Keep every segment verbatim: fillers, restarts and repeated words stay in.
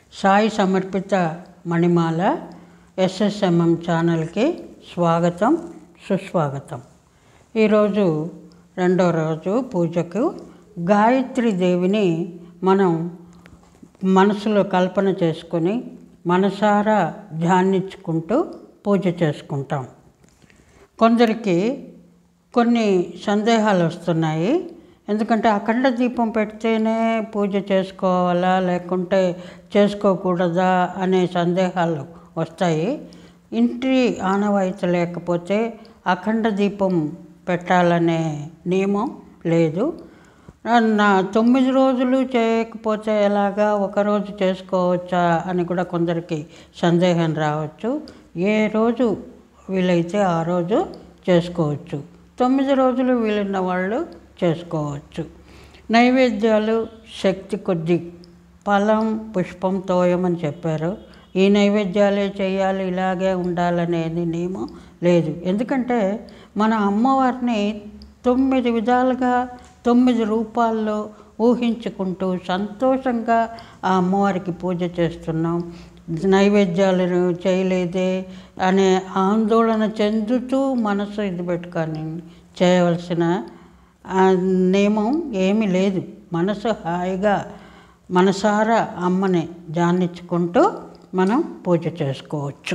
సాయి సమర్పిత మణిమాల ఎస్ఎస్ఎంఎం ఛానల్కి స్వాగతం, సుస్వాగతం. ఈరోజు రెండో రోజు పూజకు గాయత్రి దేవిని మనం మనసులో కల్పన చేసుకొని మనసారా ధ్యానించుకుంటూ పూజ చేసుకుంటాం. కొందరికి కొన్ని సందేహాలు వస్తున్నాయి. ఎందుకంటే అఖండ దీపం పెడితేనే పూజ చేసుకోవాలా లేకుంటే చేసుకోకూడదా అనే సందేహాలు వస్తాయి. ఇంటి ఆనవాయితీ లేకపోతే అఖండ దీపం పెట్టాలనే నియమం లేదు. నా తొమ్మిది రోజులు చేయకపోతే ఎలాగా, ఒకరోజు చేసుకోవచ్చా అని కూడా కొందరికి సందేహం రావచ్చు. ఏ రోజు వీలైతే ఆ రోజు చేసుకోవచ్చు. తొమ్మిది రోజులు వీలున్న వాళ్ళు చేసుకోవచ్చు. నైవేద్యాలు శక్తి కొద్ది ఫలం పుష్పం తోయమని చెప్పారు. ఈ నైవేద్యాలే చేయాలి, ఇలాగే ఉండాలనేది నియమం లేదు. ఎందుకంటే మన అమ్మవారిని తొమ్మిది విధాలుగా తొమ్మిది రూపాల్లో ఊహించుకుంటూ సంతోషంగా ఆ అమ్మవారికి పూజ చేస్తున్నాం. నైవేద్యాలను చేయలేదే అనే ఆందోళన చెందుతూ మనసు ఇది పెట్టుకొని చేయవలసిన నియమం ఏమీ లేదు. మనసు హాయిగా మనసారా అమ్మని ధ్యానించుకుంటూ మనం పూజ చేసుకోవచ్చు.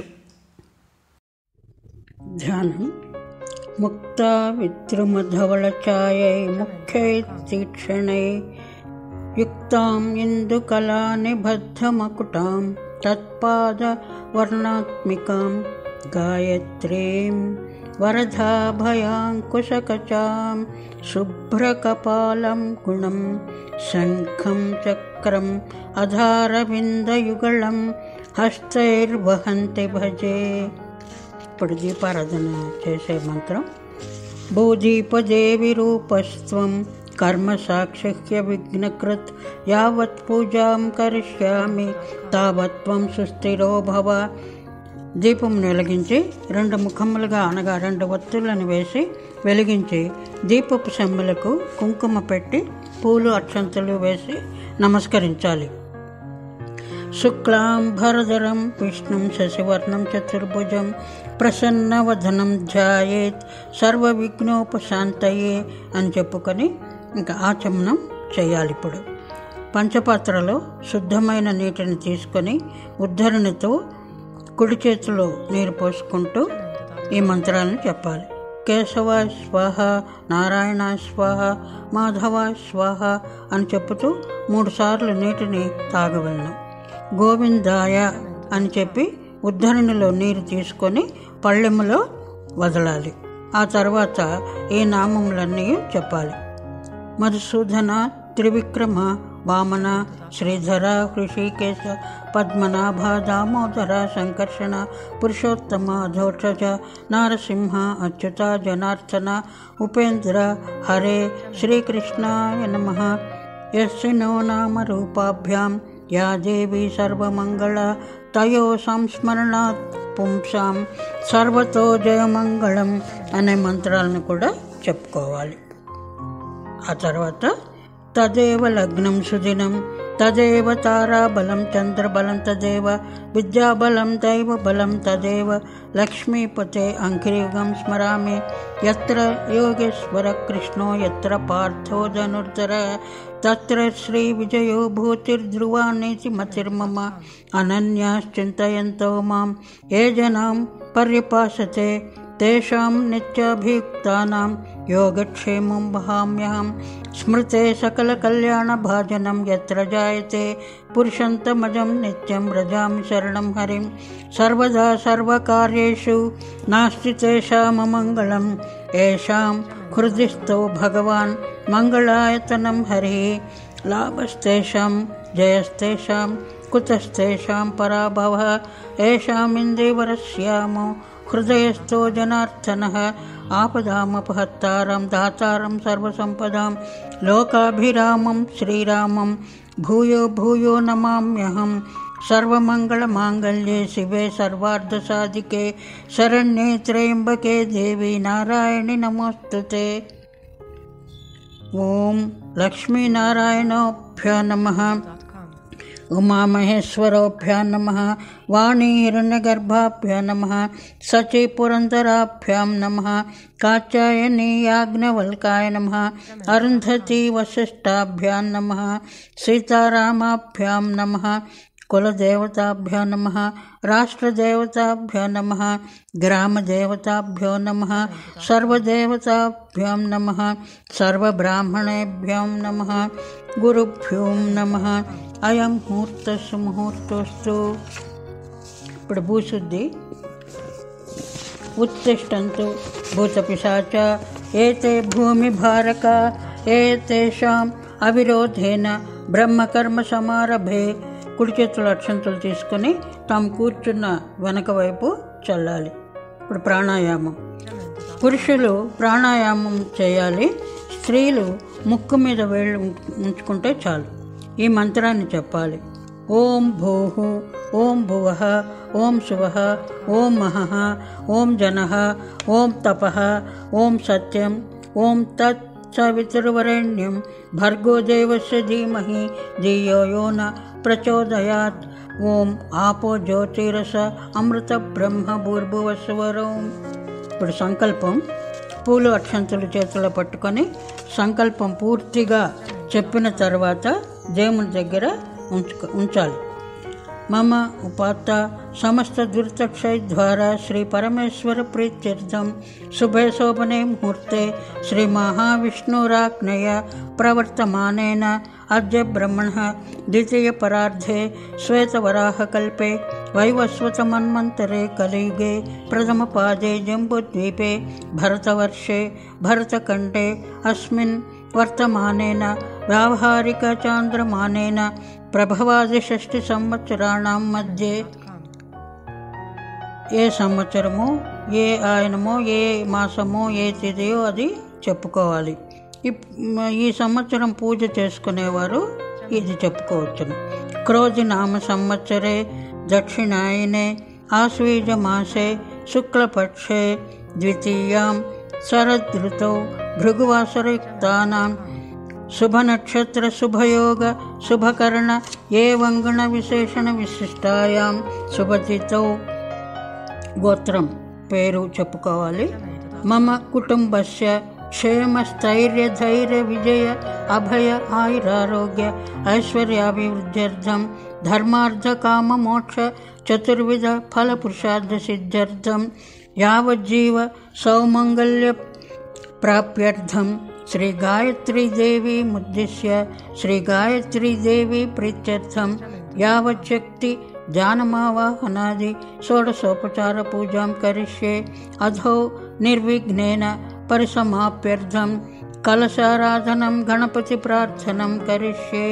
ధ్యానం. ముక్త విద్రుమధవళ ఛాయై ముఖ్యై తీక్షణై యుక్తాం ఇందుకళా నిబద్ధమకుటాం తత్పాద వర్ణాత్మికాం గాయత్రీం వరదాభయాంకుశకచాం శుభ్రకపాలం గుణం శంఖం చక్రం అధారవిందయుగళం హస్తైర్వహంతి భజే. ఇప్పుడు దీపారాధన చేసే మంత్రం. భూదీపదేవి రూపస్త్వం కర్మ సాక్షిహ్య విఘ్నకృత్ యావత్ పూజాం కరిష్యామి తావత్ త్వం సుస్థిరో భవ. దీపం వెలిగించి రెండు ముఖములుగా అనగా రెండు ఒత్తులను వేసి వెలిగించి దీపపు చెంబులకు కుంకుమ పెట్టి పూలు అక్షంతలు వేసి నమస్కరించాలి. శుక్లాం భరధరం విష్ణుం శశివర్ణం చతుర్భుజం ప్రసన్నవదనం ధ్యాయేత్ సర్వ విఘ్నోపశాంతయే అని చెప్పుకొని ఇంకా ఆచమనం చేయాలి. ఇప్పుడు పంచపాత్రలో శుద్ధమైన నీటిని తీసుకొని ఉద్ధరణితో కుడి చేతిలో నీరు పోసుకుంటూ ఈ మంత్రాలను చెప్పాలి. కేశవ స్వాహ, నారాయణ స్వాహ, మాధవ స్వాహ అని చెప్పుతూ మూడు సార్లు నీటిని తాగవలను. గోవిందాయ అని చెప్పి ఉద్ధరణిలో నీరు తీసుకొని పళ్ళెములో వదలాలి. ఆ తర్వాత ఈ నామములన్నీ చెప్పాలి. మధుసూదన, త్రివిక్రమ, వామన, శ్రీధర, హృషికేశ, పద్మనాభ, దామోదర, సంకర్షణ, పురుషోత్తమ, అధోక్షజ, నారసింహ, అచ్యుత, జనార్దన, ఉపేంద్ర, హరే, శ్రీకృష్ణాయ నమః. యస్సినో నామ రూపాభ్యాం యా దేవి సర్వమంగళ తయో సంస్మరణాత్ పుంసాం సర్వతో జయమంగళం అనే మంత్రాలను కూడా చెప్పుకోవాలి. ఆ తర్వాత తదేవ లగ్నం సుదినం తదేవ తారాబలం చంద్రబలం తదేవ విద్యాబలం దైవబలం తదేవ లక్ష్మీపతే అంకిరియుగం స్మరామి. యత్ర యోగేశ్వర కృష్ణో యత్ర పార్థో ధనుర్ధర తత్ర శ్రీ విజయో భూతిర్ధ్రువానేతి మతిర్మమ. అనన్యాశ్చింతయంతో మాం ఏ జనాం పర్యపాసతే తేషాం నిత్యాభియుక్తానాం యోగక్షేమం వహామ్యహం. స్మృతే సకల కళ్యాణ భాజనం యత్ర జాయతే పురుషంతమజం నిత్యం వ్రజామి శరణం హరిం. సర్వదా సర్వకార్యేషు నాస్తి తేషాం అమంగళం ఏషాం హృదిస్థో భగవాన్ మంగళాయతనం హరి. లాభస్తేషాం జయస్తేషాం కుతస్తేషాం పరాభవః ఏషామిందేవరస్యామో హృదయస్థో జనార్దనః. ఆపదామపహత్తారం దాతారం సర్వసంపదాం లోకాభిరామం శ్రీరామం భూయో భూయో నమామ్యహం. సర్వమంగళమాంగళ్యే శివే సర్వార్ధసాధికే శరణ్యే త్రయంబకే దేవి నారాయణి నమోస్తుతే. ఓం లక్ష్మీనారాయణోభ్యో నమః. ఉమామహేశ్వరోభ్యా నమః వాణీ హిరణ్యగర్భాభ్యా నమః సచీ పురంధరాభ్యాం నమః కాత్యాయనీ యాజ్ఞవల్కాయ నమః అరుంధతీ వశిష్టాభ్యాం నమః సీతారామాభ్యాం నమః కులదేవతాభ్యో నమః రాష్ట్రదేవతాభ్యో నమః గ్రామదేవతాభ్యో నమః సర్వదేవతాభ్యో నమః సర్వబ్రాహ్మణేభ్యో నమః గురుభ్యో నమః. అయం ముహూర్తస్సు ముహూర్తోస్తు. ఇప్పుడు భూశుద్ధి. ఉత్తిష్టంతు భూతపిశాచ ఏతే భూమిభారక ఏతేషాం అవిరోధేన బ్రహ్మకర్మ సమారభే. కుడి చేతుల అక్షంతలు తీసుకొని తాము కూర్చున్న వెనక వైపు చల్లాలి. ఇప్పుడు ప్రాణాయామం. పురుషులు ప్రాణాయామం చేయాలి, స్త్రీలు ముక్కు మీద వేళ్ళు ఉంచుకుంటే చాలు. ఈ మంత్రాన్ని చెప్పాలి. ఓం భూః, ఓం భువః, ఓం శువః, ఓం మహః, ఓం జనః, ఓం తపః, ఓం సత్యం, ఓం తత్ సవితుర్వరేణ్యం భర్గో దేవస్య ధీమహి ధియో యో న ప్రచోదయాత్. ఓం ఆపో జ్యోతిరస అమృత బ్రహ్మ భూర్భువస్వరం. ఇప్పుడు సంకల్పం. పూలు అక్షంతులు చేతిలో పట్టుకొని సంకల్పం పూర్తిగా చెప్పిన తర్వాత దేవుని దగ్గర ఉంచుకో ఉంచాలి. మమ ఉపాత్త సమస్త దుర్తక్షయ ద్వారా శ్రీ పరమేశ్వర ప్రీత్యర్థం శుభే శోభనే ముహూర్తే శ్రీ మహావిష్ణురాజ్ఞయ ప్రవర్తమానేన అద్య బ్రహ్మణః ద్వితీయ పరార్ధే శ్వేతవరాహకల్పే వైవస్వతమన్వంతరే కలియుగే ప్రథమ పాదే జంబూద్వీపే భరతవర్షే భరతఖండే అస్మిన్ వర్తమానేన వ్యావహారిక చాంద్రమానేన ప్రభవాది షష్ఠి సంవత్సరాణం మధ్య. ఏ సంవత్సరమో, ఏ ఆయనమో, ఏ మాసమో, ఏ తిథియో అది చెప్పుకోవాలి. ఈ సంవత్సరం పూజ చేసుకునేవారు ఇది చెప్పుకోవచ్చును. క్రోధి నామ సంవత్సరే దక్షిణాయనే ఆశ్వీజ మాసే శుక్లపక్షే ద్వితీయాం శరదృతౌ భృగువాసరయుక్తానాం శుభనక్షత్ర శుభయోగ శుభకరణ ఏవం గుణ విశేషణ విశిష్టాయాం శుభతిథౌ. గోత్రం పేరు చెప్పుకోవాలి. మమ కుటుంబస్య క్షేమ స్థైర్య ధైర్య విజయ అభయ ఆయురారోగ్య ఐశ్వర్యాభివృద్ధ్యర్థం ధర్మార్థ కామ మోక్ష చతుర్విధ ఫల పురుషార్థ సిద్ధ్యర్థం యావజ్జీవ సౌమంగళ్య ప్రాప్యర్థం శ్రీ గాయత్రీదేవి ముద్దిశ్య శ్రీ గాయత్రీదేవి ప్రీత్యర్థం యావచ్చక్తి ధ్యానమావాహనాది షోడశోపచార పూజాం కరిష్యే. అధౌ నిర్విఘ్నేన పరిసమాప్యర్థం కలశారాధనం గణపతి ప్రార్థనం కరిష్యే.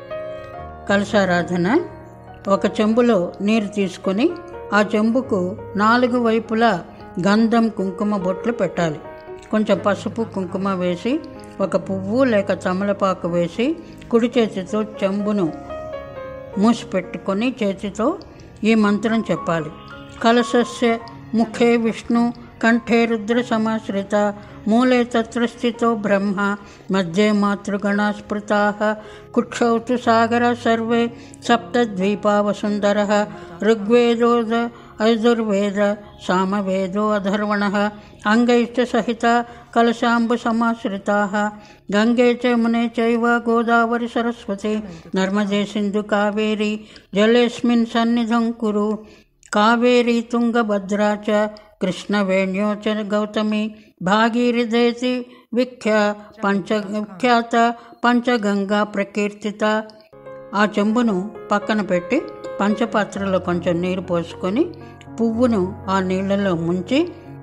కలశారాధన. ఒక చెంబులో నీరు తీసుకొని ఆ చెంబుకు నాలుగు వైపులా గంధం కుంకుమ బొట్లు పెట్టాలి. కొంచెం పసుపు కుంకుమ వేసి ఒక పువ్వు లేక తమలపాకు వేసి కుడి చేతితో చెంబును మూసి పెట్టుకొని చేతితో ఈ మంత్రం చెప్పాలి. కలశస్య ముఖే విష్ణు కంఠే రుద్ర సమాశ్రిత మూలే తత్ర స్థితో బ్రహ్మ మధ్యే మాతృగణా స్మృతాః కుక్షౌ తు సాగర సర్వే సప్తద్వీపా వసుంధరః ఋగ్వేదోద యజుర్వేద సామవేదో అధర్వణః అంగైశ్చ సహిత కలశాంబు సమాశ్రితాః గంగే చ యమునే చైవ గోదావరి సరస్వతి నర్మదే సింధు కావేరి జలేస్మిన్ సన్నిధం కురు. కావేరీ తుంగభద్రా చ కృష్ణవేణ్యో చ గౌతమి భాగీరథేతి విఖ్యా పంచ విఖ్యాత పంచగంగా ప్రకీర్తిత. ఆ చెంబును పక్కన పెట్టి పంచపాత్రలో కొంచెం నీరు పోసుకొని పువ్వును ఆ నీళ్లలో ముంచి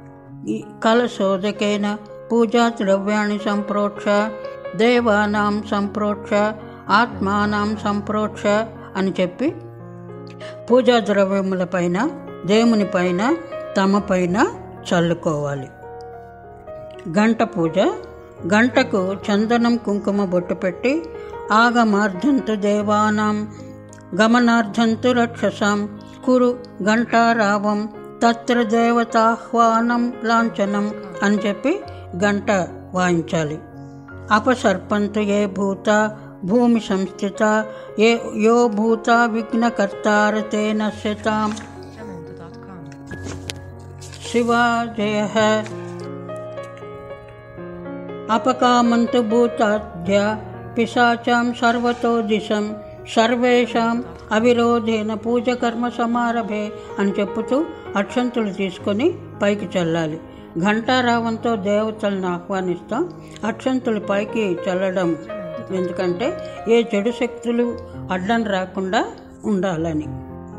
కలశోదకేన పూజా ద్రవ్యాన్ని సంప్రోక్ష దేవానాం సంప్రోక్ష ఆత్మానాం సంప్రోక్ష అని చెప్పి పూజా ద్రవ్యముల పైన దేవుని పైన తమ పైన చల్లుకోవాలి. గంట పూజ. గంటకు చందనం కుంకుమ బొట్టు పెట్టి ఆగమార్ధంతు దేవానాం గమనార్ధంతు రక్షసాం కురు గంటారావం తత్ర దేవతాహ్వానం లాంఛనం అని చెప్పి గంట వాయించాలి. అపసర్పంతు ఏ భూత భూమి సంస్థిత ఏ యో భూత విఘ్నకర్తార తే నశ్యతాం. శివా జయ. అపకామంతు భూతాద్య పిశాచాం సర్వతో దిశం సర్వేషాం అవిరోధేన పూజకర్మ సమారభే అని చెప్పుతూ అక్షంతులు తీసుకొని పైకి చల్లాలి. ఘంటారావంతో దేవతలను ఆహ్వానిస్తాం. అక్షంతులు పైకి చల్లడం ఎందుకంటే ఏ చెడు శక్తులు అడ్డం రాకుండా ఉండాలని.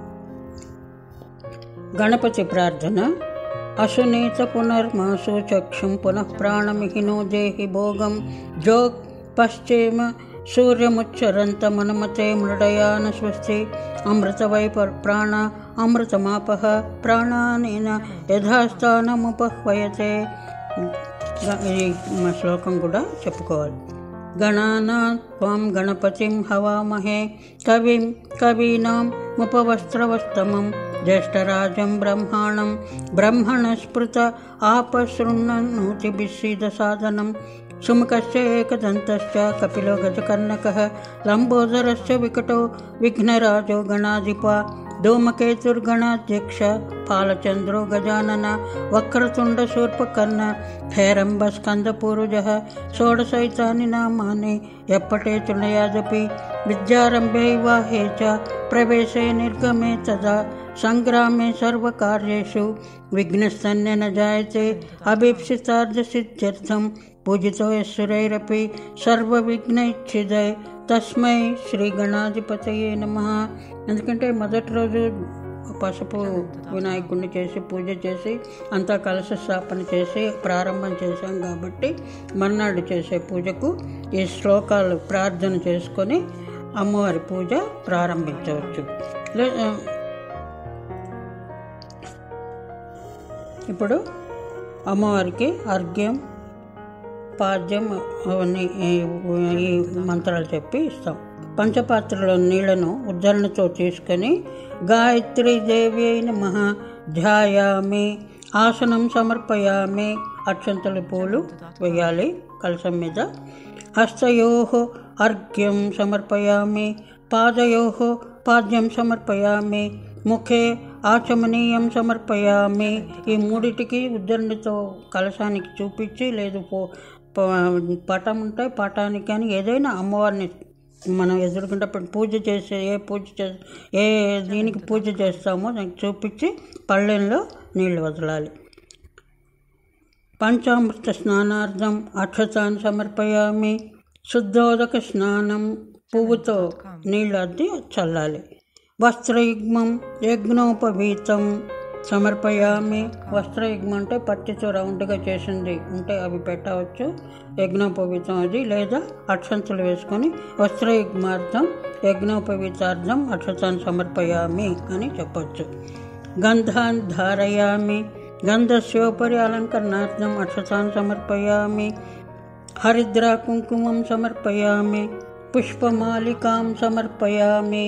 గణపతి ప్రార్థన. అసునీత పునర్మాసు చక్షుం పునః ప్రాణమిహినో దేహి భోగం జోగ్ పశ్చిమ సూర్యముచ్చరంత మనుమతే మృడయాన స్వస్తి అమృతవై ప్రాణ అమృతమాపహ ప్రాణానేన యథాస్థానముపహ్వయతే. ఈ శ్లోకం కూడా చెప్పుకోవాలి. గణానాత్ త్వం గణపతిం హవామహే కవిం కవీనాం ఉపవస్త్రవస్తమం జ్యేష్ఠరాజం బ్రహ్మాణం బ్రహ్మణస్పృత ఆపశృణ్వన్నోతిభిస్సీద సాధనం. సుముఖస్య ఏకదంతశ్చ కపిలో గజకర్ణకః లంబోదరస్య వికటో విఘ్నరాజో గణాధిప ధూమకేతుర్గణాధ్యక్ష పాలచంద్రో గజానన వక్రతుండ శూర్పకర్ణ హేరంబ స్కందపూరుజః షోడశైతాని నామాని ఎప్పటే తృణయాదపి విద్యారంభే వివాహే చ ప్రవేశే నిర్గమే తదా సంగ్రామే సర్వకార్యేషు విఘ్నస్తన్య న జాయతే అభీప్సితార్థసిద్ధ్యర్థం పూజితో యస్సురైరపి సర్వవిఘ్నైచ్ఛిదై తస్మై శ్రీ గణాధిపతయే నమః. ఎందుకంటే మొదటి రోజు పసుపు వినాయకుడిని చేసి పూజ చేసి అంతా కలశ స్థాపన చేసి ప్రారంభం చేశాం కాబట్టి మర్నాడు చేసే పూజకు ఈ శ్లోకాలు ప్రార్థన చేసుకొని అమ్మవారి పూజ ప్రారంభించవచ్చు. ఇప్పుడు అమ్మవారికి అర్ఘ్యం పాద్యం అవన్నీ ఈ మంత్రాలు చెప్పి ఇస్తాం. పంచపాత్రలో నీళ్లను ఉద్ధరణతో తీసుకొని గాయత్రీ దేవి నమః ధ్యాయామి ఆసనం సమర్పయామి. అక్షంతలు పూలు వేయాలి కలశం మీద. హస్తయోః అర్ఘ్యం సమర్పయామి పాదయోః పాద్యం సమర్పయామి ముఖే ఆచమనీయం సమర్పయామి. ఈ మూడిటికి ఉద్ధరణతో కలశానికి చూపించి లేదు పో పటం ఉంటే పటానికి కానీ ఏదైనా అమ్మవారిని మనం ఎదుర్కొంటే పూజ చేసే ఏ పూజ చే ఏ దీనికి పూజ చేస్తామో దానికి చూపించి పళ్ళెంలో నీళ్లు వదలాలి. పంచామృత స్నానార్థం అక్షతాన్ని సమర్పయామి. శుద్ధోదక స్నానం పువ్వుతో నీళ్ళు అద్ది చల్లాలి. వస్త్రయుగ్మం యజ్ఞోపవీతం సమర్పయామి. వస్త్రయుగ్మం అంటే పట్టితో రౌండ్గా చేసింది ఉంటే అవి పెట్టవచ్చు. యజ్ఞోపవీతం అది లేదా అక్షంతలు వేసుకొని వస్త్రయుగ్మార్థం యజ్ఞోపవీతార్థం అక్షతాన్ని సమర్పయామి అని చెప్పచ్చు. గంధాన్ ధారయామి. గంధస్యోపరి అలంకరణార్థం అక్షతాన్ని సమర్పయామి. హరిద్రా కుంకుమం సమర్పయామి. పుష్పమాలికాం సమర్పయామి.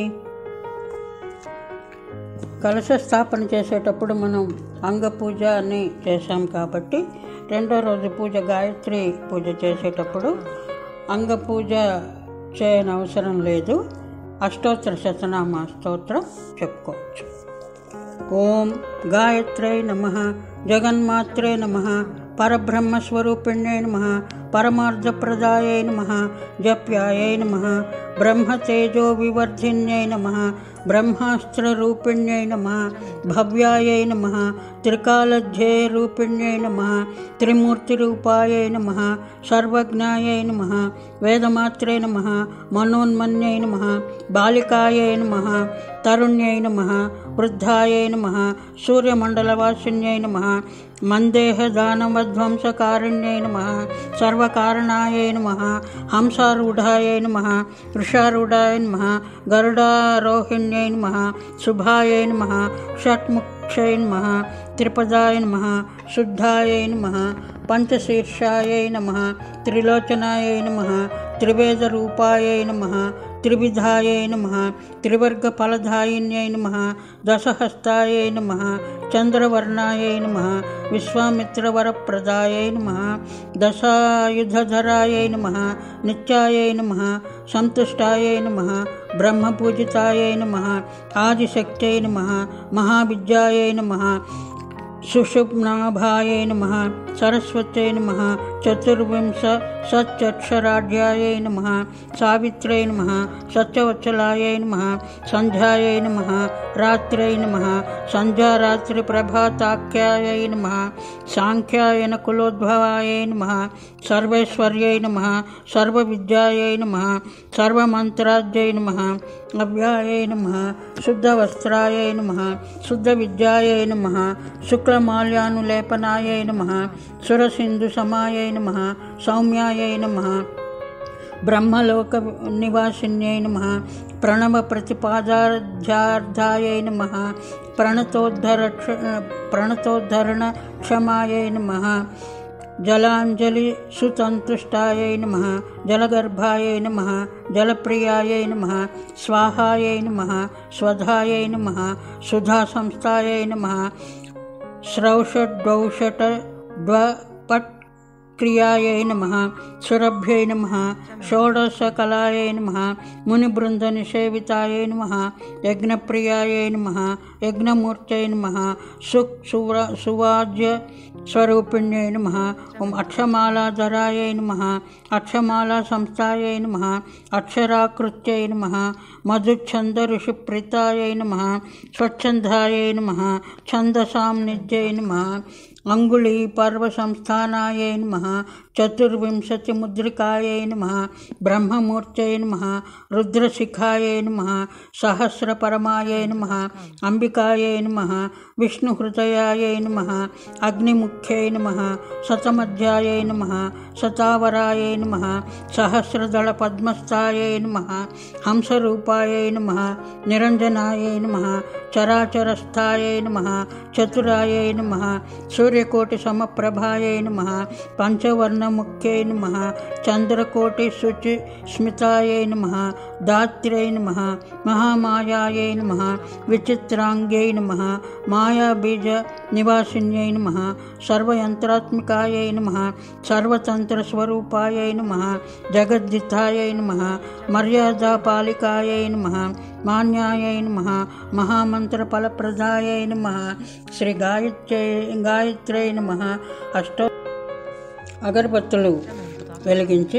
కలశ స్థాపన చేసేటప్పుడు మనం అంగ పూజ అని చేశాం కాబట్టి రెండో రోజు పూజ గాయత్రి పూజ చేసేటప్పుడు అంగ పూజ చేయని అవసరం లేదు. అష్టోత్తర శతనామ స్తోత్రం చెప్పుకోవచ్చు. ఓం గాయత్రై నమః జగన్మాత్రే నమః పరబ్రహ్మస్వరూపిణ్యై నమః పరమార్థప్రదాయై నమః జప్యాయై నమః బ్రహ్మతేజో వివర్ధిన్యై నమః బ్రహ్మాస్త్రరూపిణ్యై నమః భవ్యాయై నమః త్రికాలధ్యేయరూపిణ్యై నమః త్రిమూర్తిరూపాయై నమః సర్వజ్ఞాయై నమః వేదమాత్రే నమః మనోన్మన్యై నమః బాలికాయై నమః తరుణ్యై నమః వృద్ధాయై నమః సూర్యమండలవాసిన్యై నమః మందేహదానవధ్వంసకారిణ్యై నమః సర్వకారణాయై నమః హంసారూఢాయై నమః వృషారూఢాయ నమః గరుడారోహిణ్యై నమః శుభాయై నమః షట్ముక్షై నమః త్రిపదాయ నమః శుద్ధాయై నమః పంచశీర్షాయై నమః త్రిలోచనాయై నమః త్రివేదరూపాయై నమః త్రివిధాయై నమః త్రివర్గఫలదాయిన్యై నమః దశహస్తాయై నమః చంద్రవర్ణాయై నమః విశ్వామిత్రవరప్రదాయై నమః దశాయుధధరాయై నమః నిత్యాయై నమః సంతుష్టాయై నమః బ్రహ్మపూజితాయై నమః ఆదిశక్త్యై నమః మహావిద్యాయై నమః సుషుమ్నాభాయై నమః సరస్వత్యై నమః చతుర్వింశ సత్యక్షరాఢ్యాయై నమః సావిత్రై నమః సత్యవత్సలాయై నమః సంధ్యాయై నమః రాత్రై నమః సంధ్యారాత్రి ప్రభాతాఖ్యాయై నమః సాంఖ్యాయన కులోద్భవాయై నమః సర్వేశ్వర్యై నమః సర్వవిద్యాయై నమః సర్వమంత్రాజ్యై నమః అవ్యాయై నమః శుద్ధవస్త్రాయై నమః శుద్ధవిద్యాయై నమః శుక్లమాల్యానులేపనాయై నమః సురసింధు సమాయై నమః సౌమ్యాయై నమః బ్రహ్మలోక నివాసిన్యై నమః ప్రణవ ప్రతిపాదాధ్యార్థాయై నమః ప్రణతోద్ధర ప్రణతోద్ధరణ క్షమాయై నమః జలాంజలి సుతంతుష్టాయై నమః జలగర్భాయై నమః జలప్రియాయై నమః స్వాహాయై నమః స్వధాయై నమః సుధాసంస్థాయై నమః శ్రౌషడ్వౌషట డ్వపట్ క్రియాయై నమః సురభ్యై నమః షోడశకలాయై నమః మునిబృందనిషేవితాయై నమః యజ్ఞప్రియాయై నమః యజ్ఞమూర్తై నమః సుక్ సువ్ర సువాజ్య స్వరూపిణ్యై నమః ఓం అక్షమాలాధరాయై నమః అక్షమాలా సంస్థాయై నమః అక్షరాకృత్యై నమః మధుఛంద ఋషిప్రీతాయై నమః స్వచ్ఛందాయై నమః ఛందసాం నిత్యై నమః అంగుళీ పర్వ సంస్థానాయై నమః చతుర్వింశతి ముద్రికాయై నమః బ్రహ్మమూర్తై నమః రుద్రశిఖాయై నమః సహస్రపరమాయై నమః అంబికాయై నమః విష్ణుహృదయాయై నమః అగ్నిముఖ్యై నమః శతమధ్యాయై నమః శతావరాయై నమః సహస్రదళ పద్మస్థాయై నమః హంసరూపాయై నమః నిరంజనాయై నమః చరాచరస్థాయై నమః చతురాయై నమః సూర్యకోటి సమప్రభాయై నమః పంచవర్ణముఖ్యై నమః చంద్రకోటి శుచి స్మితాయై నమః దాత్ర్యై నమః మహామాయాయై నమః విచిత్రాంగ్యై నమః మాయాబీజ నివాసిన్యై నమః సర్వయంత్రాత్మికాయై నమః సర్వతంత్రస్వరూపాయై నమః జగద్దితాయై నమః మర్యాదాపాలికాయై నమః మాన్యాయై నమః మహామంత్రఫలప్రదాయై నమః శ్రీ గాయత్రై గాయత్రై నమః. అష్టో అగరబత్తులు వెలిగించి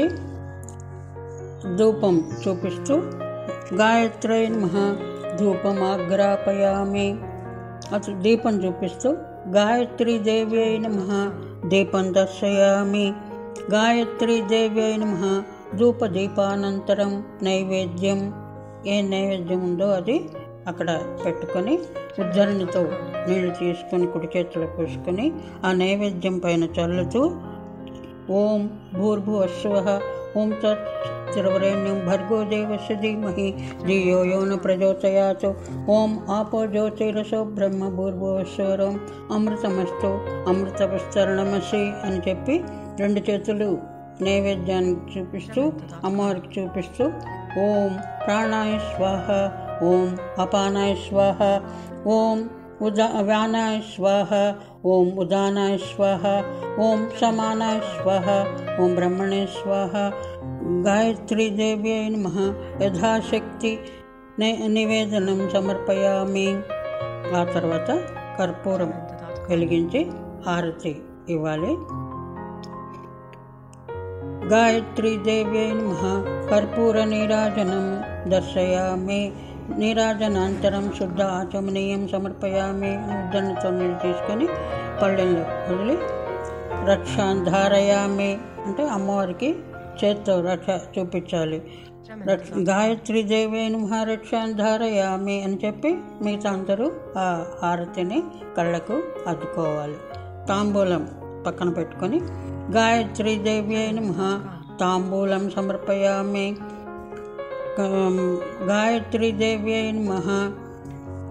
ధూపం చూపిస్తూ గాయత్రై నమః ధూపం ఆగ్రాపయామి. అతను దీపం చూపిస్తూ గాయత్రీ దేవ్యై నమః దీపం దర్శయామి. గాయత్రీ దేవ్యై నమః ధూపదీపానంతరం నైవేద్యం, ఏ నైవేద్యం ఉందో అది అక్కడ పెట్టుకొని ఉద్ధరణితో నీళ్లు తీసుకొని కుడి చేతిలో పూసుకొని ఆ నైవేద్యం పైన చల్లుతూ ఓం భూర్భువస్సువః ఓం తత్ సవితుర్వరేణ్యం భర్గో దేవస్య ధీమహి ధియో యో న ప్రచోదయాత్ ఓం ఆపో జ్యోతిరసో బ్రహ్మ భూర్భువస్సువరం అమృతమస్తు అమృతవిస్తరణమసి అని చెప్పి రెండు చేతులు నైవేద్యానికి చూపిస్తూ అమ్మవారికి చూపిస్తూ ఓం ప్రాణాయ స్వాహ, ఓం అపానాయ స్వాహ, ఓం ఉదా వ్యానాయ స్వాహ, ఓం ఉదానాయ స్వాహ, ఓం సమానాయ స్వాహ, ఓం బ్రహ్మణే స్వాహ. గాయత్రీ దేవ్యై నమః యథాశక్తి నివేదనం సమర్పయామి. ఆ తర్వాత కర్పూరం వెలిగించి హారతి ఇవ్వాలి. గాయత్రీ దేవ్యై నమః కర్పూర నీరాజనం దర్శయామి. నీరాజనాంతరం శుద్ధ ఆచమనీయం సమర్పయామి. ఉద్దరణతో నీళ్ళు తీసుకొని పళ్ళెంలో వదిలి రక్షాన్ ధారయామి అంటే అమ్మవారికి చేత్తో రక్ష చూపించాలి. గాయత్రీ దేవ్యై నమః రక్షాన్ ధారయామి అని చెప్పి మిగతా అందరూ ఆ హారతిని కళ్ళకు అద్దుకోవాలి. తాంబూలం పక్కన పెట్టుకొని గాయత్రీ దేవ్యై నమః తాంబూలం సమర్పయామి. గాయత్రీ దేవ్యై నమః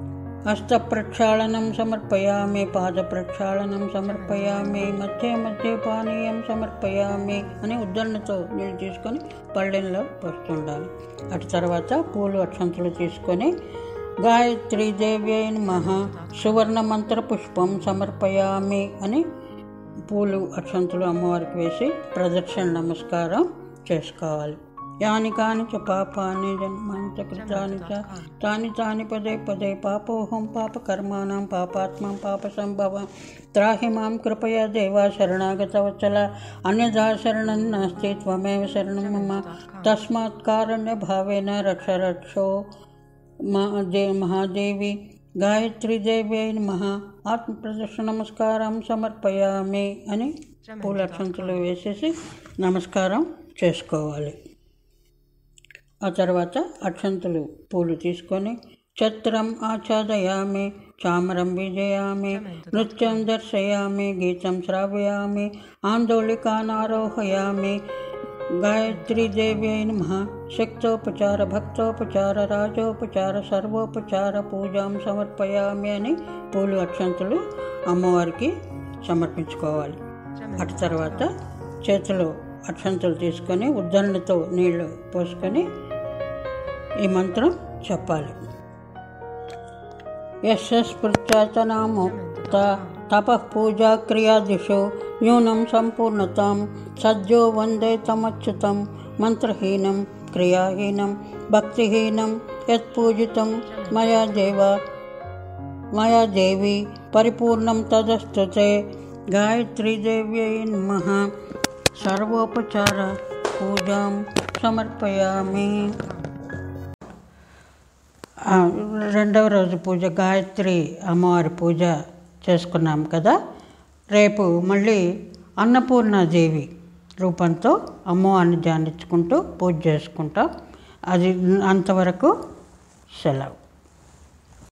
హస్తప్రక్షాళనం సమర్పయామి, పాదప్రక్షాళనం సమర్పయామి, మధ్య మధ్య పానీయం సమర్పయామి అని ఉద్ధరణతో నీళ్ళు తీసుకొని పళ్ళెంలో పోస్తుండాలి. అటు తర్వాత పూలు అక్షంతలు తీసుకొని గాయత్రీ దేవ్యై నమః సువర్ణ మంత్ర పుష్పం సమర్పయామి అని పూలు అక్షంతలు అమ్మవారికి వేసి ప్రదక్షిణ నమస్కారం చేసుకోవాలి. యాని కాని చ పాపాని జన్మాంత కృతాని చ తాని తాని పదే పదే పాపోహం పాపకర్మాణం పాపాత్మం పాప సంభవం త్రాహి మాం కృపయా దేవా శరణాగత వత్సల అన్యథా శరణం నాస్తి త్వమేవ శరణం మమ తస్మాత్ కారుణ్య భావేన రక్ష రక్షో మా దే మహాదేవి గాయత్రీ దేవ్యై నమః ఆత్మ ప్రదర్శన నమస్కారం సమర్పయామి అని పూల అక్షంతలు వేసేసి నమస్కారం చేసుకోవాలి. ఆ తర్వాత అక్షంతలు పూలు తీసుకొని ఛత్రం ఆచ్ఛాదయామి, చామరం విజయామి, నృత్యం దర్శయామి, గీతం శ్రావయామి, ఆందోళికానారోహయామి. గాయత్రీ దేవ్యై నమః శక్తోపచార భక్తోపచార రాజోపచార సర్వోపచార పూజాం సమర్పయామి అని పూలు అక్షంతలు అమ్మవారికి సమర్పించుకోవాలి. అటు తర్వాత చేతిలో అక్షంతలు తీసుకొని ఉద్ధరణతో నీళ్లు పోసుకొని ఈ మంత్రం చెప్పాలి. యశస్పృత్యతనాముక్త తపః పూజా క్రియాదిషు న్యూనం సంపూర్ణతాం సజ్జో వందే తమచ్యుతం మంత్రహీనం క్రియాహీనం భక్తిహీనం యత్పూజితం మయా దేవ మయా దేవి పరిపూర్ణం తదస్తుతే. గాయత్రీ దేవ్యై నమః సర్వోపచార పూజాం సమర్పయామి. రెండవ రోజు పూజ గాయత్రి అమ్మవారి పూజ చేసుకున్నాం కదా. రేపు మళ్ళీ అన్నపూర్ణాదేవి రూపంతో అమ్మవారిని ధ్యానించుకుంటూ పూజ చేసుకుంటాం. అది అంతవరకు సెలవు.